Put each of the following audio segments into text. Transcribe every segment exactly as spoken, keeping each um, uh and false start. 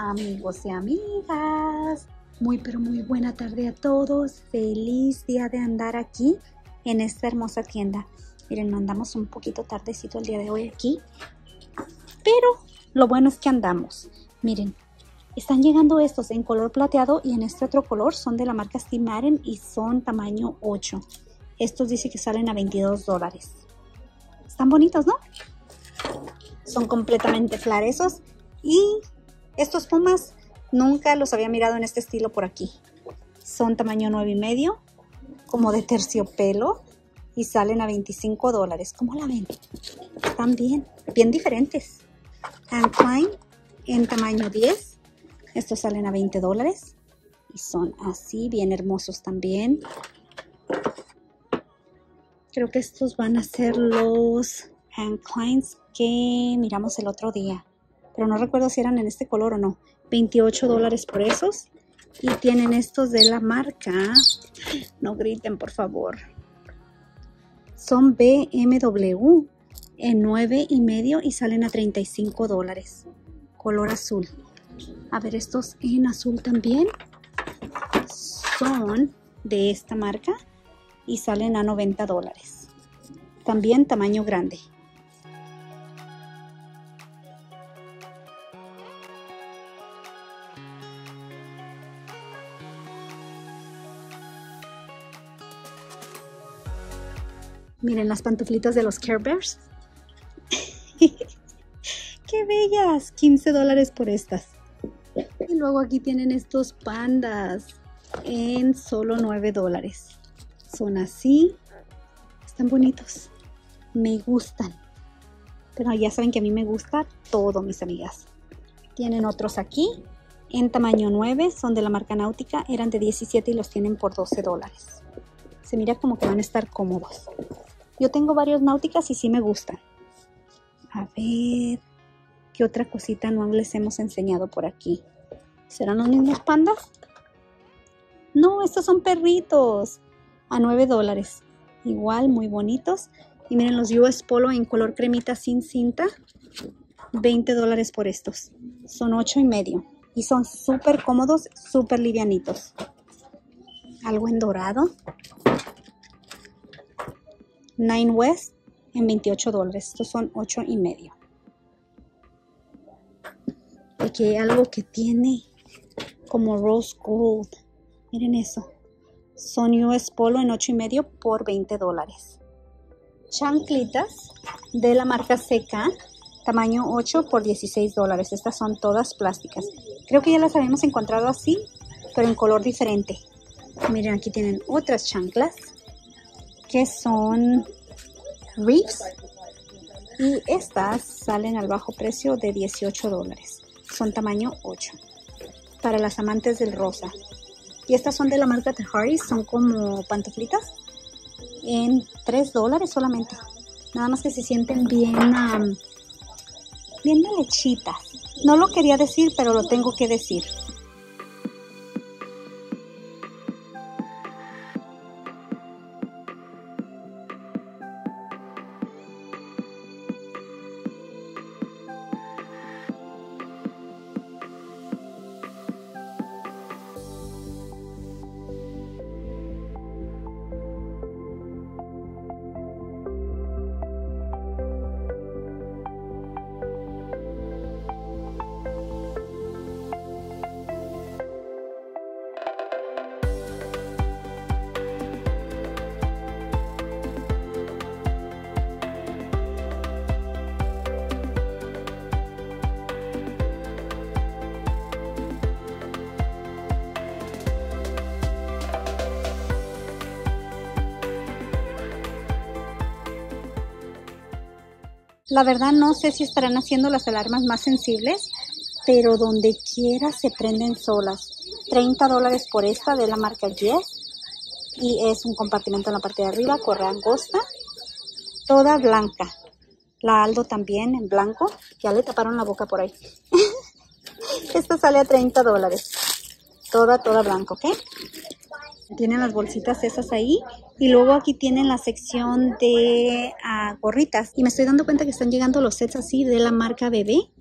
Amigos y amigas, muy pero muy buena tarde a todos. Feliz día de andar aquí en esta hermosa tienda. Miren, andamos un poquito tardecito el día de hoy aquí, pero lo bueno es que andamos. Miren, están llegando estos en color plateado y en este otro color. Son de la marca Steve Madden y son tamaño ocho. Estos dice que salen a veintidós dólares. Están bonitos, ¿no? Son completamente flaresos. Y estos pumas nunca los había mirado en este estilo por aquí. Son tamaño nueve y medio, como de terciopelo, y salen a veinticinco dólares. ¿Cómo la ven? Están bien, bien diferentes. Anne Klein en tamaño diez. Estos salen a veinte dólares. Y son así, bien hermosos también. Creo que estos van a ser los Anne Kleins que miramos el otro día. Pero no recuerdo si eran en este color o no. veintiocho dólares por esos. Y tienen estos de la marca. No griten, por favor. Son B M W en nueve y medio y salen a treinta y cinco dólares. Color azul. A ver, estos en azul también. Son de esta marca y salen a noventa dólares. También tamaño grande. Miren las pantuflitas de los Care Bears. ¡Qué bellas! quince dólares por estas. Y luego aquí tienen estos pandas en solo nueve dólares. Son así. Están bonitos. Me gustan. Pero ya saben que a mí me gusta todo, mis amigas. Tienen otros aquí en tamaño nueve. Son de la marca Náutica. Eran de diecisiete y los tienen por doce dólares. Se mira como que van a estar cómodos. Yo tengo varios Náuticas y sí me gustan. A ver, ¿qué otra cosita no les hemos enseñado por aquí? ¿Serán los mismos pandas? No, estos son perritos. A nueve dólares. Igual, muy bonitos. Y miren los U S Polo en color cremita sin cinta. veinte dólares por estos. Son ocho y medio. Y son súper cómodos, súper livianitos. Algo en dorado. Nine West en veintiocho dólares. Estos son ocho y medio. Aquí hay algo que tiene como rose gold. Miren eso. Son U S Polo en ocho y medio por veinte dólares. Chanclitas de la marca C K. Tamaño ocho por dieciséis dólares. Estas son todas plásticas. Creo que ya las habíamos encontrado así, pero en color diferente. Miren, aquí tienen otras chanclas que son Reefs y estas salen al bajo precio de dieciocho dólares. Son tamaño ocho para las amantes del rosa. Y estas son de la marca Tahari, son como pantuflitas en tres dólares solamente. Nada más que se sienten bien, um, bien de lechitas. No lo quería decir, pero lo tengo que decir. La verdad no sé si estarán haciendo las alarmas más sensibles, pero donde quiera se prenden solas. treinta dólares por esta de la marca Yes. Y es un compartimento en la parte de arriba, correa angosta, toda blanca. La Aldo también en blanco. Ya le taparon la boca por ahí. Esta sale a treinta dólares. Toda, toda blanca, ¿ok? Tienen las bolsitas esas ahí. Y luego aquí tienen la sección de uh, gorritas. Y me estoy dando cuenta que están llegando los sets así de la marca Bebé.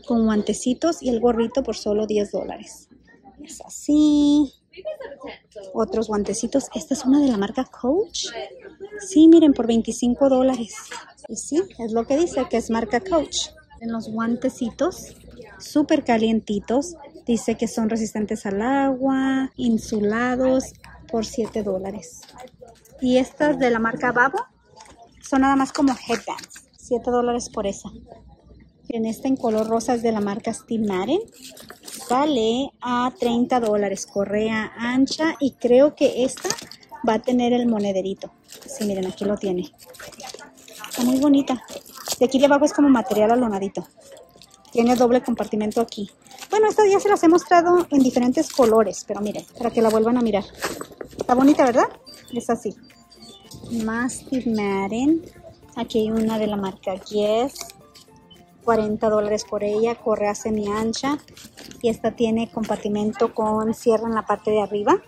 con guantecitos y el gorrito por solo diez dólares. Es así. Otros guantecitos. Esta es una de la marca Coach. Sí, miren, por veinticinco dólares. Y sí, es lo que dice, que es marca Coach. En los guantecitos, súper calientitos. Dice que son resistentes al agua, insulados, por siete dólares. Y estas de la marca Babo son nada más como headbands. siete dólares por esa. En esta en color rosa es de la marca Steve Madden. Sale a treinta dólares. Correa ancha. Y creo que esta va a tener el monederito. Sí, miren, aquí lo tiene. Está muy bonita. De aquí de abajo es como material alonadito. Tiene doble compartimento aquí. Bueno, esta ya se las he mostrado en diferentes colores. Pero miren, para que la vuelvan a mirar. Está bonita, ¿verdad? Es así. Más Steve Madden. Aquí hay una de la marca Guess. cuarenta dólares por ella. Correa semi ancha. Y esta tiene compartimento con cierre en la parte de arriba.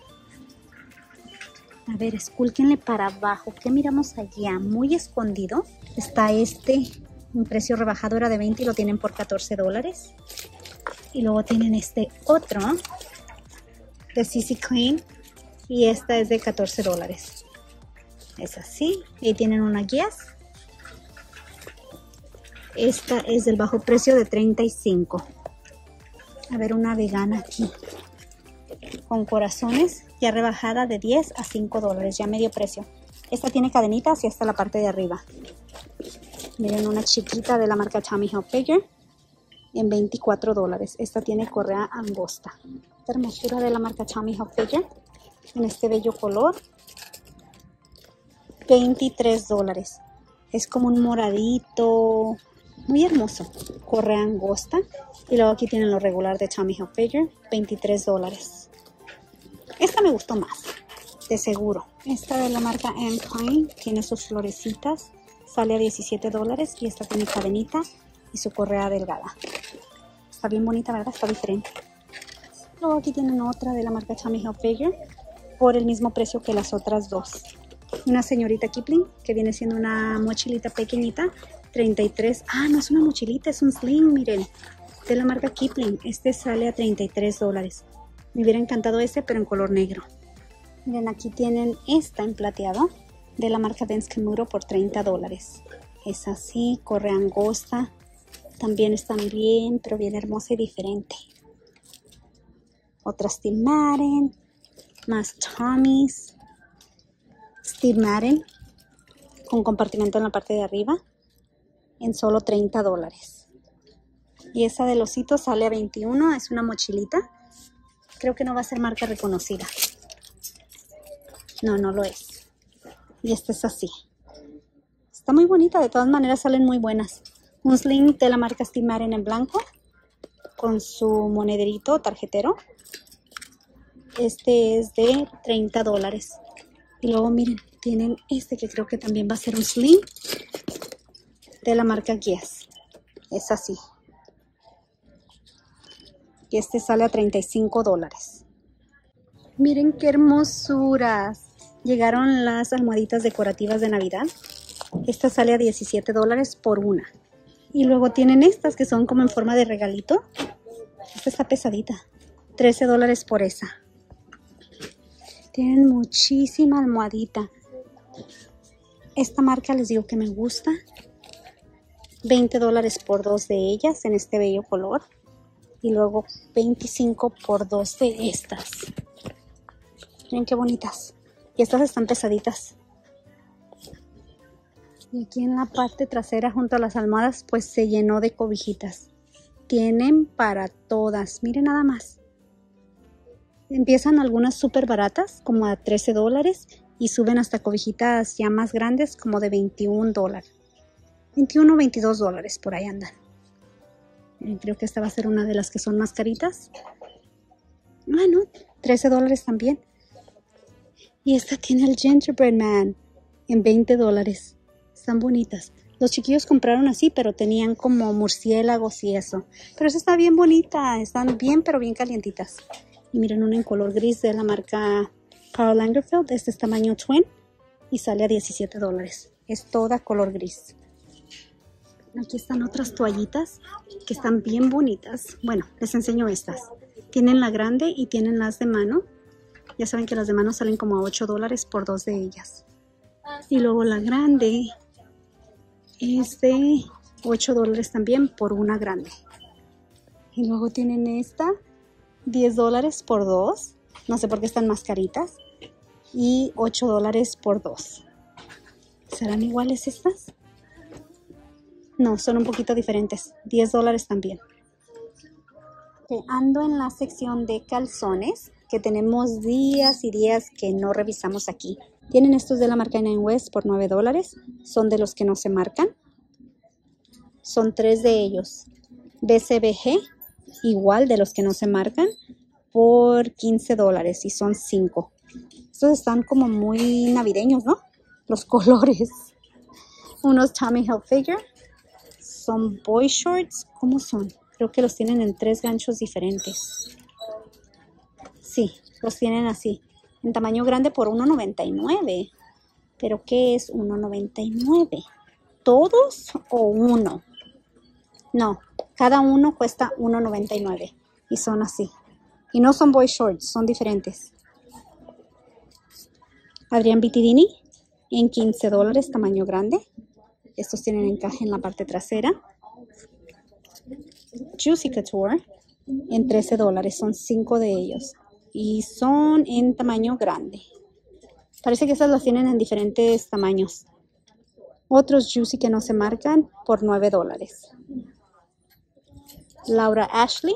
A ver, escúlquenle para abajo. ¿Qué miramos allá? Muy escondido. Está este. Un precio rebajado era de veinte y lo tienen por catorce dólares. Y luego tienen este otro. De C C Clean. Y esta es de catorce dólares. Es así. Y tienen una Guess. Esta es del bajo precio de treinta y cinco. A ver, una vegana aquí. Con corazones. Ya rebajada de diez a cinco dólares. Ya medio precio. Esta tiene cadenitas y hasta la parte de arriba. Miren, una chiquita de la marca Tommy Hilfiger. En veinticuatro dólares. Esta tiene correa angosta. Esta hermosura de la marca Tommy Hilfiger. En este bello color. veintitrés dólares. Es como un moradito. Muy hermoso. Correa angosta. Y luego aquí tienen lo regular de Tommy Hilfiger. veintitrés dólares. Esta me gustó más. De seguro. Esta de la marca Anne Klein. Tiene sus florecitas. Sale a diecisiete dólares. Y esta tiene cadenita. Y su correa delgada. Está bien bonita, ¿verdad? Está diferente. Luego aquí tienen otra de la marca Tommy Hilfiger. Por el mismo precio que las otras dos. Una señorita Kipling. Que viene siendo una mochilita pequeñita. treinta y tres. Ah, no es una mochilita, es un sling, miren. De la marca Kipling. Este sale a treinta y tres dólares. Me hubiera encantado este, pero en color negro. Miren, aquí tienen esta en plateado. De la marca Benz Kemuro por treinta dólares. Es así, correa angosta. También están bien, pero bien hermosa y diferente. Otra Steve Madden. Más Tommy's. Steve Madden. Con compartimento en la parte de arriba. En solo treinta dólares. Y esa del osito sale a veintiuno. Es una mochilita. Creo que no va a ser marca reconocida. No, no lo es. Y esta es así. Está muy bonita. De todas maneras salen muy buenas. Un sling de la marca Steve Madden en blanco. Con su monederito tarjetero. Este es de treinta dólares. Y luego miren, tienen este que creo que también va a ser un sling. De la marca Guess. Es así. Y este sale a treinta y cinco dólares. Miren qué hermosuras. Llegaron las almohaditas decorativas de Navidad. Esta sale a diecisiete dólares por una. Y luego tienen estas que son como en forma de regalito. Esta está pesadita. trece dólares por esa. Tienen muchísima almohadita. Esta marca les digo que me gusta. veinte dólares por dos de ellas en este bello color. Y luego veinticinco por dos de estas. Miren qué bonitas. Y estas están pesaditas. Y aquí en la parte trasera junto a las almohadas pues se llenó de cobijitas. Tienen para todas. Miren nada más. Empiezan algunas súper baratas como a trece dólares. Y suben hasta cobijitas ya más grandes como de veintiún dólares. veintiuno o veintidós dólares por ahí andan. Miren, creo que esta va a ser una de las que son más caritas. Ah, no, trece dólares también. Y esta tiene el Gingerbread Man en veinte dólares. Están bonitas. Los chiquillos compraron así, pero tenían como murciélagos y eso. Pero esta está bien bonita. Están bien, pero bien calientitas. Y miren, una en color gris de la marca Karl Lagerfeld. Este es tamaño twin y sale a diecisiete dólares. Es toda color gris. Aquí están otras toallitas que están bien bonitas. Bueno, les enseño estas. Tienen la grande y tienen las de mano. Ya saben que las de mano salen como a ocho dólares por dos de ellas. Y luego la grande es de ocho dólares también por una grande. Y luego tienen esta, diez dólares por dos. No sé por qué están más caritas. Y ocho dólares por dos. ¿Serán iguales estas? No, son un poquito diferentes. diez dólares también. Okay, ando en la sección de calzones, que tenemos días y días que no revisamos aquí. Tienen estos de la marca Nine West por nueve dólares. Son de los que no se marcan. Son tres de ellos. B C B G, igual de los que no se marcan, por quince dólares y son cinco. Estos están como muy navideños, ¿no? Los colores. Unos Tommy Hilfiger. Son boy shorts. ¿Cómo son? Creo que los tienen en tres ganchos diferentes. Sí, los tienen así. En tamaño grande por uno noventa y nueve. ¿Pero qué es uno noventa y nueve? ¿Todos o uno? No, cada uno cuesta uno noventa y nueve. Y son así. Y no son boy shorts, son diferentes. Adrián Bitidini en quince dólares, tamaño grande. Estos tienen encaje en la parte trasera. Juicy Couture en trece dólares. Son cinco de ellos. Y son en tamaño grande. Parece que estas las tienen en diferentes tamaños. Otros Juicy que no se marcan por nueve dólares. Laura Ashley.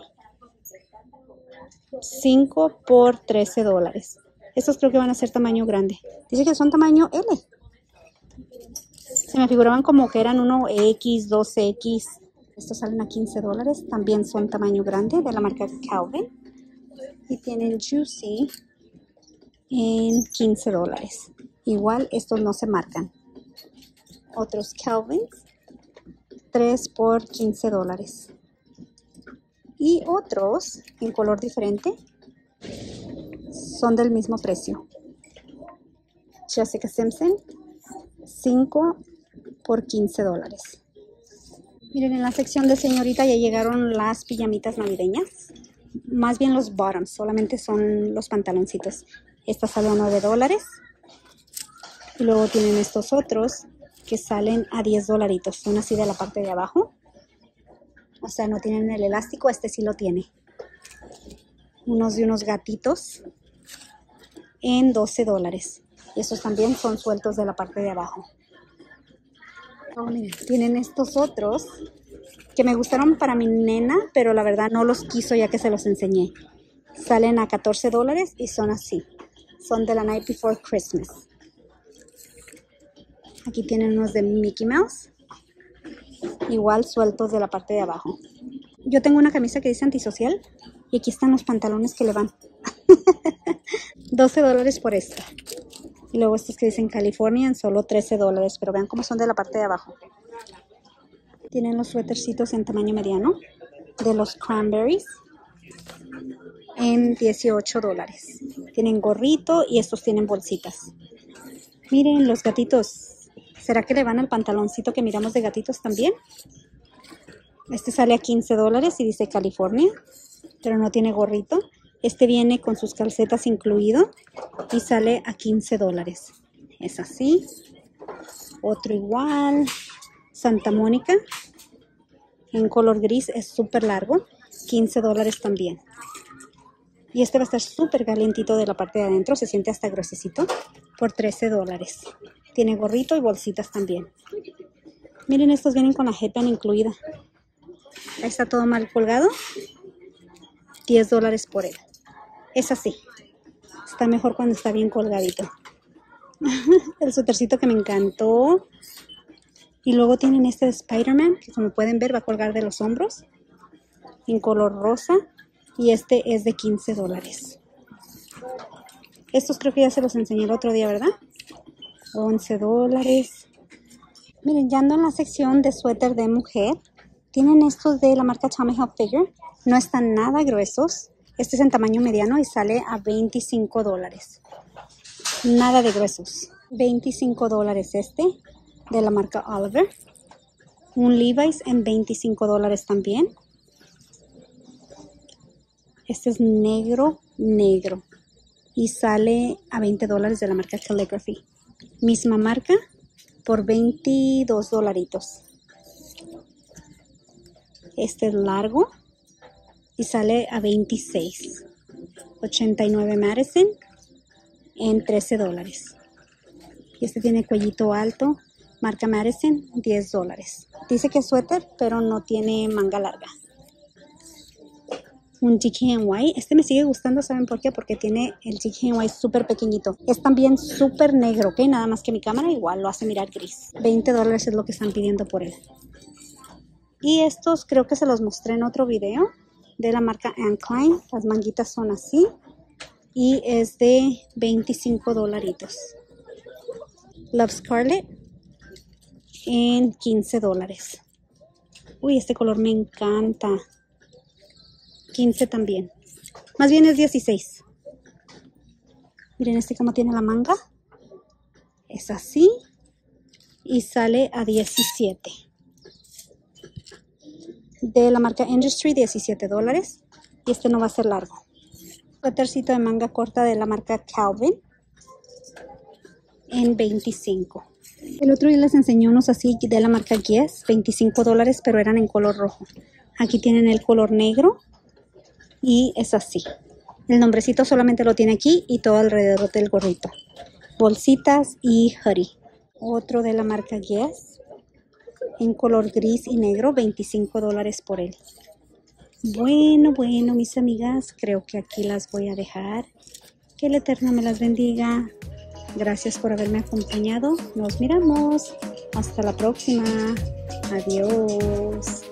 cinco por trece dólares. Estos creo que van a ser tamaño grande. Dice que son tamaño L. Se me figuraban como que eran uno equis, dos equis. Estos salen a quince dólares. También son tamaño grande de la marca Calvin. Y tienen Juicy en quince dólares. Igual estos no se marcan. Otros Calvin. tres por quince dólares. Y otros en color diferente. Son del mismo precio. Jessica Simpson. cinco por quince dólares. Miren, en la sección de señorita ya llegaron las pijamitas navideñas. Más bien los bottoms, solamente son los pantaloncitos. Esta sale a nueve dólares. Y luego tienen estos otros que salen a diez dolaritos. Son así de la parte de abajo. O sea, no tienen el elástico, este sí lo tiene. Unos de unos gatitos en doce dólares. Y estos también son sueltos de la parte de abajo. Oh, miren, tienen estos otros que me gustaron para mi nena, pero la verdad no los quiso ya que se los enseñé. Salen a catorce dólares y son así. Son de la Night Before Christmas. Aquí tienen unos de Mickey Mouse. Igual sueltos de la parte de abajo. Yo tengo una camisa que dice antisocial. Y aquí están los pantalones que le van. doce dólares por esta. Y luego estos que dicen California en solo trece dólares. Pero vean cómo son de la parte de abajo. Tienen los suétercitos en tamaño mediano. De los Cranberries. En dieciocho dólares. Tienen gorrito y estos tienen bolsitas. Miren los gatitos. ¿Será que le van al pantaloncito que miramos de gatitos también? Este sale a quince dólares y dice California. Pero no tiene gorrito. Este viene con sus calcetas incluido y sale a quince dólares. Es así. Otro igual. Santa Mónica. En color gris, es súper largo. quince dólares también. Y este va a estar súper calientito de la parte de adentro. Se siente hasta gruesecito. Por trece dólares. Tiene gorrito y bolsitas también. Miren, estos vienen con la headband incluida. Ahí está todo mal colgado. diez dólares por él. Es así. Está mejor cuando está bien colgadito. El suétercito que me encantó. Y luego tienen este de Spider-Man, que como pueden ver va a colgar de los hombros. En color rosa. Y este es de quince dólares. Estos creo que ya se los enseñé el otro día, ¿verdad? once dólares. Miren, ya ando en la sección de suéter de mujer. Tienen estos de la marca Tommy Hilfiger. No están nada gruesos. Este es en tamaño mediano y sale a veinticinco dólares. Nada de gruesos. veinticinco dólares este de la marca Oliver. Un Levi's en veinticinco dólares también. Este es negro, negro. Y sale a veinte dólares de la marca Calligraphy. Misma marca por veintidós dolaritos. Este es largo y sale a veintiséis. ochenta y nueve Madison en trece dólares. Y este tiene cuellito alto, marca Madison, diez dólares. Dice que es suéter, pero no tiene manga larga. Un D K N Y, este me sigue gustando, ¿saben por qué? Porque tiene el D K N Y súper pequeñito. Es también súper negro, ¿ok? Nada más que mi cámara igual lo hace mirar gris. veinte dólares es lo que están pidiendo por él. Y estos creo que se los mostré en otro video de la marca Anne Klein. Las manguitas son así y es de veinticinco dolaritos. Love Scarlet en quince dólares. Uy, este color me encanta. quince también. Más bien es dieciséis. Miren este cómo tiene la manga. Es así. Y sale a diecisiete. De la marca Industry, diecisiete dólares. Y este no va a ser largo. Suétercito de manga corta de la marca Calvin. En veinticinco. El otro día les enseñé unos así de la marca Guess. veinticinco dólares, pero eran en color rojo. Aquí tienen el color negro. Y es así. El nombrecito solamente lo tiene aquí y todo alrededor del gorrito. Bolsitas y hoodie. Otro de la marca Guess. En color gris y negro. veinticinco dólares por él. Bueno, bueno, mis amigas. Creo que aquí las voy a dejar. Que el Eterno me las bendiga. Gracias por haberme acompañado. Nos miramos. Hasta la próxima. Adiós.